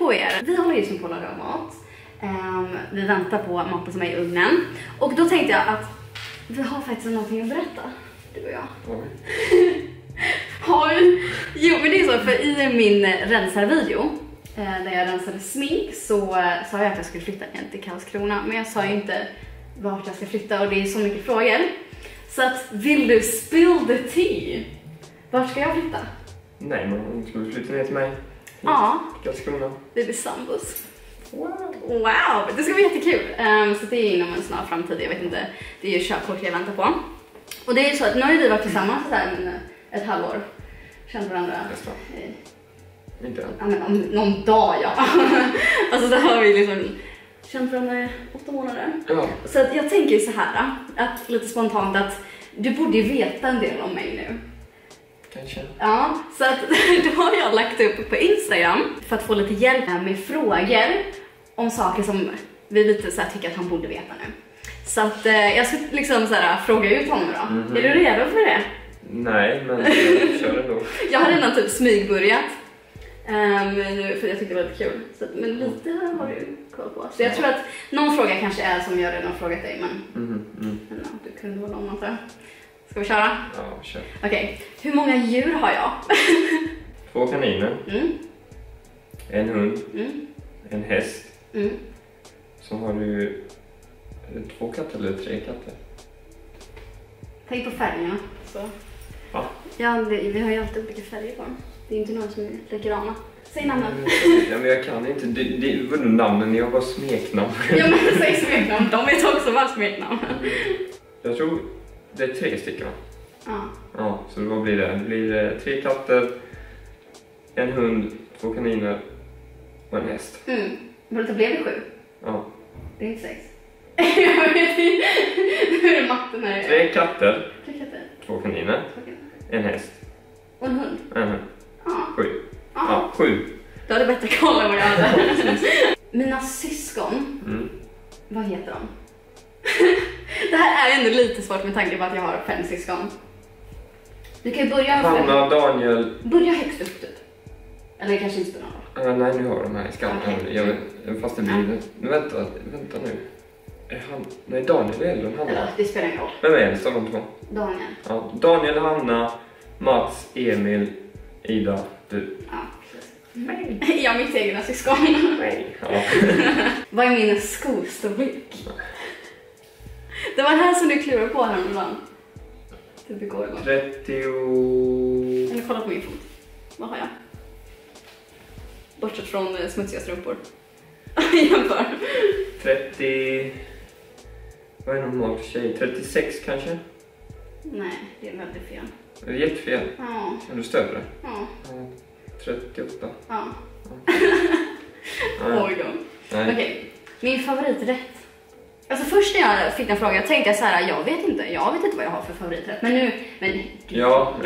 på er. Vi håller just nu på att laga mat. Vi väntar på maten som är i ugnen. Och då tänkte jag att vi har faktiskt någonting att berätta, du och jag. Jo, men det är så, för i min rensarvideo där jag rensade smink så sa jag att jag skulle flytta till Karlskrona. Men jag sa ju inte vart jag ska flytta och det är så mycket frågor. Så att, vill du spill the tea? Vart ska jag flytta? Nej, men ska du flytta ner till mig? Ja. Karlskrona. Vi blir sambos. Wow, det ska bli jättekul. Så det är inom en snar framtid, jag vet inte. Det är ju körkort jag väntar på. Och det är ju så att nu har vi varit tillsammans så här ett halvår. Känt varandra. Inte än. Ja, men om någon dag, ja. Alltså så har vi liksom känt varandra i 8 månader. Ja. Så att jag tänker så här, att lite spontant att du borde ju veta en del om mig nu. Kanske. Ja, så att då har jag lagt upp på Instagram för att få lite hjälp med frågor om saker som vi lite så här tycker att han borde veta nu. Så att jag ska liksom så här fråga ut honom då. Är du redo för det? Nej, men kör ändå. Jag har redan typ smygbörjat. För jag tyckte det var lite kul. Så, men lite har du koll på. Så jag tror att någon fråga kanske är som jag redan frågat dig. Men du kunde hålla om antar jag. Ska vi köra? Ja, kör. Okej. Hur många djur har jag? 2 kaniner. En hund. En häst. Så har du 2 katter eller 3 katter? Tänk på färgerna. Så. Va? Ja, vi har ju alltid olika färger på dem. Det är inte någon som är likadana. Säg namnen. Ja, men jag kan inte. Det var namnen, jag har bara smeknamn. Ja, men säg smeknamn. De vet också vad smeknamn. Jag tror det är 3 stycken. Ja. Ja, så vad blir det? Det blir 3 katter, en hund, 2 kaniner och en häst. Men det blev det 7. Ja. Det är inte 6. Jag vet inte. Hur är matten här? 3 katter, 3 katter. 2 kaniner, en häst. Och en hund. En hund. Ja. 7. Ja, 7. Du hade bättre koll än vad jag hade. Mina syskon, vad heter de? Det här är ändå lite svårt med tanke på att jag har 5 syskon. Du kan ju börja Hanna, Daniel. Börja högst upp typ. Eller kanske inte spelar någon roll. Nej, nu har de här i skallen. Okay. Fast det blir det. Vänta nu. Nej, Daniel är äldre än Hanna. Eller, det spelar ingen roll. Vem är äldst av de 2? Daniel. Ja, Daniel, Hanna, Mats, Emil, Ida, du. Ja, precis. Jag har mitt egna syskon. Ja. Vad är min skostorlek? Det var det här som du klurade på häromdagen. Typ igår. 30... Eller kolla på min fot. Vad har jag? Bortsett från smutsiga strumpor. Jämför. 30... Vad är normalt tjej? 36 kanske? Nej, det är väldigt fel. Är det jättefel? Ja. Är du större? Ja. 38. Ja. Ja. Oj då. Okej, min favoriträtt. Alltså först när jag fick den frågan tänkte jag så här, jag vet inte vad jag har för favoriträtt. Men nu, ja,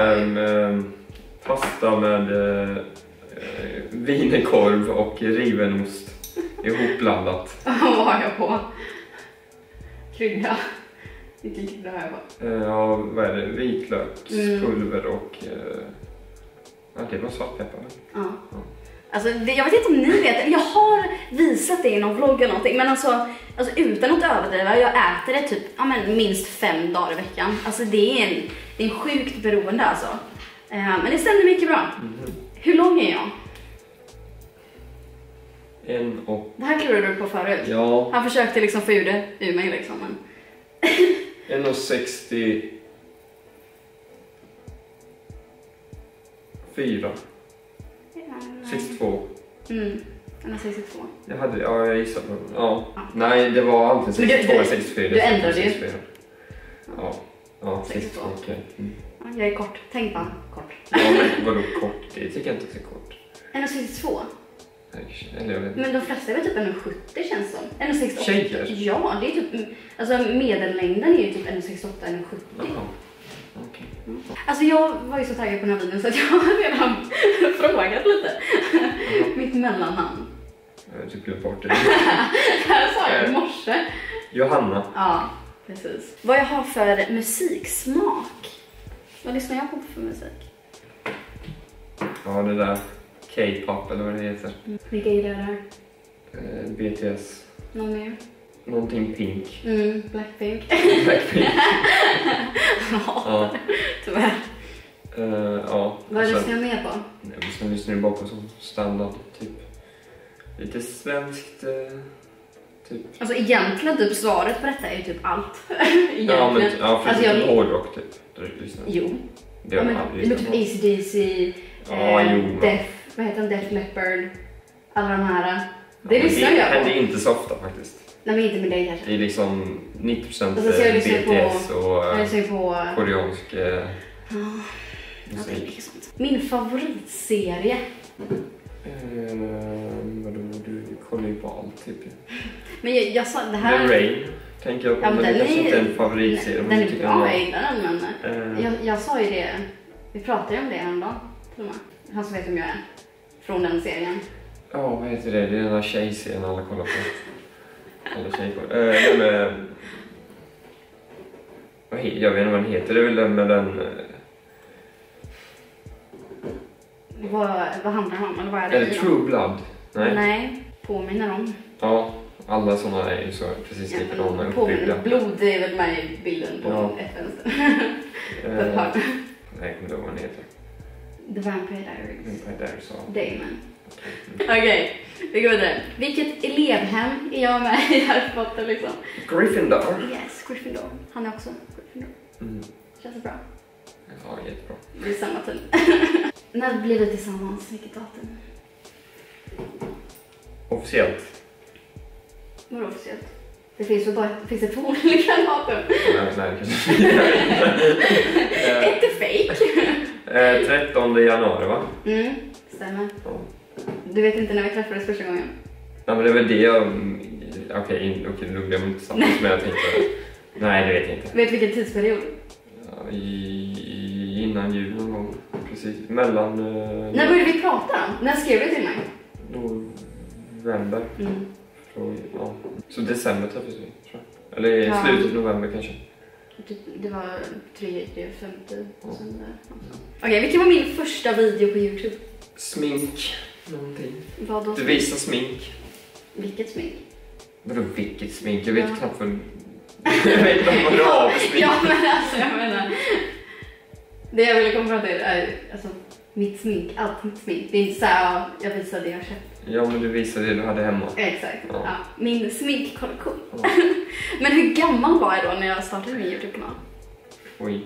pasta med wienerkorv och rivenost ihopblandat. Vad har jag på? Krydda. Vilken krydda har jag på? Ja, vad är det? Vitlökspulver och ja, det var svartpeppar. Ja. Alltså, jag vet inte om ni vet, jag har visat det i någon vlogg eller någonting, men alltså utan att överdriva, jag äter det typ minst 5 dagar i veckan. Alltså det är en sjukt beroende alltså. Men det stämmer mycket bra. Hur lång är jag? Det här klurade du på förut. Ja. Han försökte liksom få ur det ur mig liksom, men... 1,64. 62. 1,62. Jag gissade på den. Ja. Nej, det var antingen 62 eller 64. Du ändrade ju. Ja, 62. Okej. Jag är kort. Tänk bara kort. Ja, men vadå kort? Det tycker jag inte är kort. 1,62. Eller jag vet inte. Men de flesta är väl typ 1,70 känns som. 1,68. Tjejer? Ja, det är typ... Alltså medellängden är ju typ 1,68, 1,70. Okay. Alltså jag var ju så taggad på den här videon så att jag har redan frågat lite. Mitt mellannamn. Jag tycker jag bort det. Det här sa jag i morse. Johanna. Ja, precis. Vad jag har för musiksmak. Vad lyssnar jag på för musik? Ja, det där K-pop eller vad det heter. Vilka är det här? BTS. Någon mer? Någonting pink. Blackpink. Blackpink. Ja, tyvärr. Ja. Vad är det som jag med på? Nej, men sen lyssnar du bara på som standard, typ. Lite svenskt, typ. Alltså egentligen typ svaret på detta är ju typ allt. Ja, men för alltså, jag hårdrock typ. Jo. Det har jag aldrig men typ AC/DC, vad heter den? Def Leppard, alla de här. Det lyssnar jag på. Det händer inte så ofta faktiskt. Nej, men inte med dig kanske. Det är liksom 90% alltså, BTS och koreansk musik. Okay, min favoritserie. Vadå, du kollar ju på allt typ. Men jag sa det här... The Rain tänker jag på, men det kanske inte är en favoritserie. Den är bra, jag gillar den, men jag sa ju det, vi pratade ju om det häromdagen till och med. Han som vet om jag är från den serien. Ja, vad heter det? Det är den här tjejserien alla kollar på. Alla tjejkollar. Den med... Jag vet inte vad den heter, det är väl den med den... Vad handlar det om? Eller vad är det? Är det True Blood? Nej, påminner om. Ja, alla sådana är ju så precis likadana uppbyggda. Blod är väl med i bilden på ett vänster. Nej, jag kommer inte ihåg vad den heter. The Vampire Diaries. Vampire Diaries, ja. Damon. Okej, vi går vidare. Vilket elevhem är jag med i Harry Potter liksom? Gryffindor. Yes, Gryffindor. Han är också Gryffindor. Känns det bra? Ja, jättebra. Det är samma tid. När blir vi tillsammans? Vilket datum? Officiellt. Vadå officiellt? Det finns väl bara det två olika datum. Nej, kanske. Ett är fake. 13 januari, va? Stämmer. Ja. Du vet inte när vi träffades första gången? Ja, men det var det jag... Okej, nu blev jag inte tillsammans med jag tänkte... Nej, det vet jag inte. Vet vilken tidsperiod? Ja, innan jul någon gång. Precis. Mellan... När började vi prata då? När skrev du till mig? November. Ja. Så december träffades vi, tror jag. Eller slutet november kanske. Det var 3, 5 december. Okej, vilken var min första video på YouTube? Smink. Någonting. Vad då? Du visar smink. Vilket smink? Vadå vilket smink? Jag vet knappt vad... Jag vet inte vad du har för smink. Ja, men alltså jag menar... Det jag ville komma fram till är alltså, mitt smink, allt mitt smink. Det är inte så här, jag visar det jag köpt. Ja, men du visade det du hade hemma. Exakt, ja. Min sminkkollektion. Ja. Men hur gammal var jag då när jag startade min YouTube-kanal? Oj.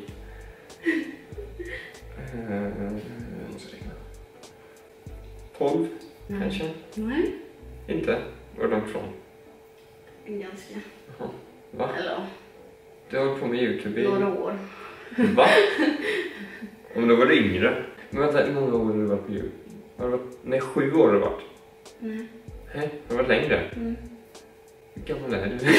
Jag måste räkna. 12, kanske? Nej. Inte? Var är de från? Ganska. Jaha. Va? Eller Du har hållit på med YouTube i... några år. Va? Om då var du yngre. Men vänta, hur många år har du varit på YouTube? Har du varit... Nej, 7 år har du varit. Nej. Hej, har du varit längre? Hur gammal är du?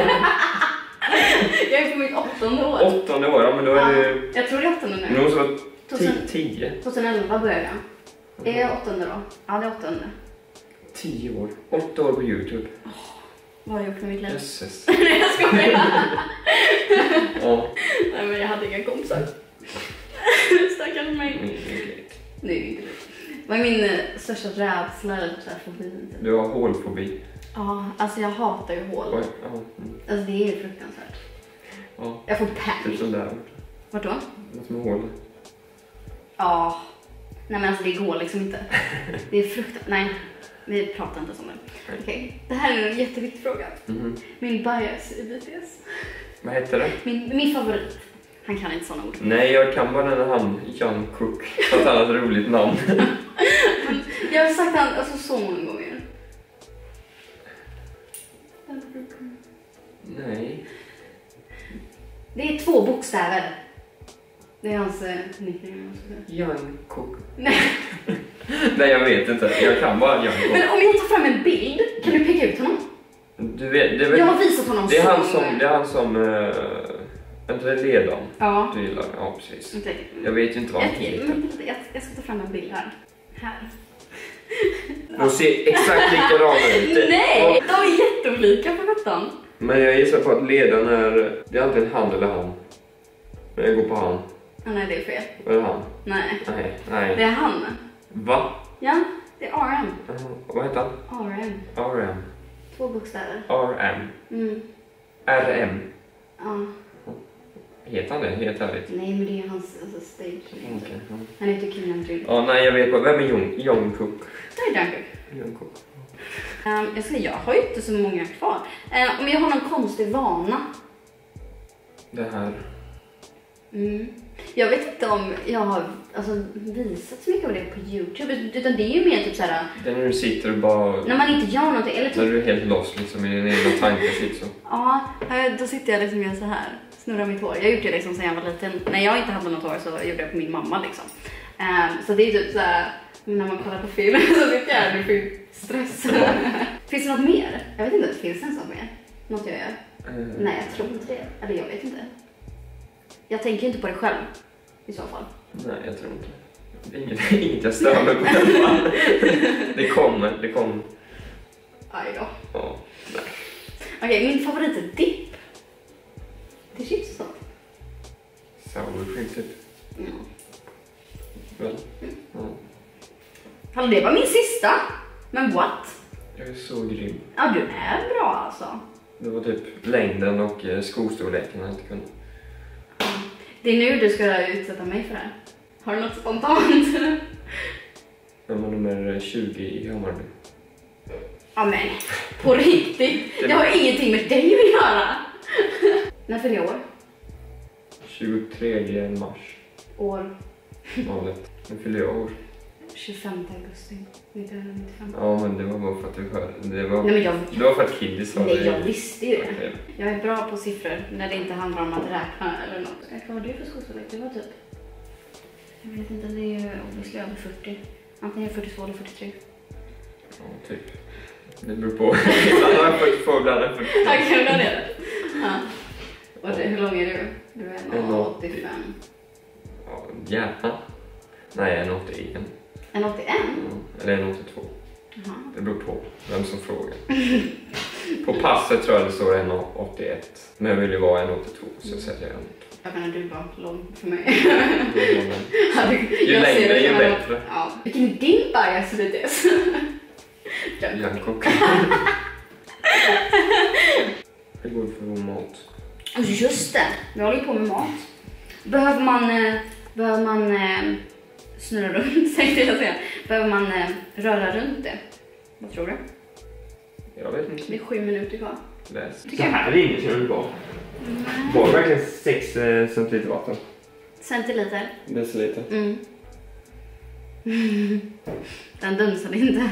Jag är på mitt 8:e år. 8:e år, ja men då är du... Jag tror det är 8:e nu. Du måste vara 10. 2011 började jag. Är jag 8:e då? Ja, det är 8:e. 10 år. 8 år på YouTube. Vad har jag gjort med mitt liv? Jösses. Nej, jag skojar. Ja. Nej, men jag hade inga kompisar. Stackars mig. Nej, vad är min största rädsla eller fobi? Du har hålfobi. Ja, alltså jag hatar ju hål. Ja. Alltså det är ju fruktansvärt. Ja. Jag får panik. Typ sån där. Vart då? Något med hål. Ja. Nej men alltså det går liksom inte. Det är fruktansvärt. Nej, vi pratar inte om det. Okej. Det här är en jätteviktig fråga. Min bias i BTS. Vad heter det? Min favorit. Han kan inte såna ord. Nej, jag kan bara den han, Jungkook. För att han har ett roligt namn. Jag har sagt han alltså så många gånger. Nej. Det är 2 bokstäver. Det är hans nickname. Jungkook. Nej. Nej, jag vet inte. Jag kan bara Jungkook. Men om jag tar fram en bild, kan du peka ut honom? Du vet, det är väl... Jag har visat honom det är så han som, många. det är han som... Inte det ledaren? Ja. Du gillar, ja precis. Okay. Jag vet ju inte vad han heter. Jag ska ta fram en bild här. Här. De ser exakt likadana ut. Nej, de är jätteolika på vettan. Men jag gissar på att ledaren är... Det är antingen han eller han. Men jag går på han. Nej, det är fel. Vad är det han? Nej. Nej. Det är han. Va? Ja. Det är RM. Vad heter han? RM. RM. 2 bokstäver. RM. RM. Ja. Heter han det? Helt ärligt. Nej, men det är hans stage. Okay. Han heter Kim Namjoon. Ja, nej, jag vet bara. Vem är Jungkook? Det är Jungkook. Jag har ju inte så många kvar. Om jag har någon konstig vana. Det här. Jag vet inte om jag har visat så mycket av det på YouTube. Utan det är ju mer typ såhär. Det är när du sitter och bara. När man inte gör någonting. Eller typ, när du är helt lost liksom i dina egna tankar liksom. Ja, då sitter jag liksom och gör så här. Snurrar mitt hår. Jag har gjort det liksom sedan jag var liten. När jag inte hade något hår så gjorde jag på min mamma liksom. Så det är typ såhär. När man kollar på film så vet jag att det får stress. Finns det något mer? Jag vet inte om det finns en sån mer. Något jag gör. Nej, jag tror inte det. Eller jag vet inte. Jag tänker inte på det själv. I så fall. Nej, jag tror inte. Det är inget jag stör mig på. Det kommer. Aj då. Ja, nej. Okej, min favorit är dipp. Det är chips och sånt. Sour cream typ. Ja. Väl? Ja. Hallå, det var min sista. Men what? Jag är så grym. Ja, du är bra alltså. Det var typ längden och skostorleken jag inte kunde. Det är nu du ska utsätta mig för det här. Har du något spontant? Jag var nummer 20 i Hammarby. Ja men, på riktigt. Det har ingenting med dig att göra. När fyller jag år? 23 mars. År? Valet. Nu fyller jag år. 25 augusti 1995. Ja, men det var bara för att du hörde. Det var, Nej, men det var för att Kiddy sa det. Nej, jag visste ju det. Jag är bra på siffror när det inte handlar om att räkna eller något. Vad var det för skostorlek? Det var typ. Jag vet inte, det är ju obviously över 40. Antingen 42 eller 43. Ja, typ. Det beror på. Ibland har jag 42, ibland har jag 43. Okej, då är det. Ja. Och hur lång är du? Du är 1,85. Ja, gärna. Nej, 1,81. 1,81? Eller 1,82. Jaha. Det beror på vem som frågar. På passet tror jag det står 1,81. Men jag vill ju vara 1,82 så jag säger 1,82. Jag menar, du är bara lång för mig. Ju längre ju bättre. Ja. Vilken är din bias för det? Jungkook. Det går för vår mat. Just det, vi håller på med mat. Behöver man snurra runt, tänkte jag säga. Behöver man röra runt det? Vad tror du? Jag vet inte. Det är 7 minuter kvar. Läs. Det här är inget jag vill vara. Var verkligen 6 centiliter vatten. Centiliter? Deciliter. Den dunsade inte.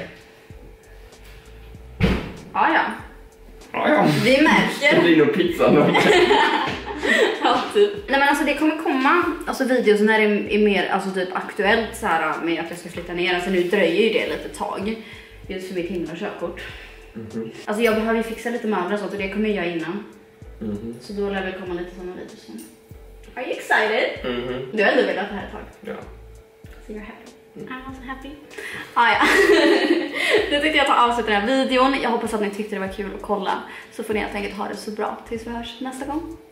Ja. Ja. Vi märker. Det blir nog pizza då. Ja, typ. Nej, men alltså det kommer komma videos när det är mer typ aktuellt så här, med att jag ska flytta ner. Alltså nu dröjer ju det lite tag. Just för mitt himla körkort. Alltså jag behöver ju fixa lite möbler och sånt och det kommer jag göra innan. Så då lär det komma lite sådana videos sen. Are you excited? Du har ändå velat det här ett tag. Ja. So you're happy. I'm also happy. Ja. Nu tyckte jag ta avsluta den här videon. Jag hoppas att ni tyckte det var kul att kolla. Så får ni helt enkelt ha det så bra tills vi hörs nästa gång.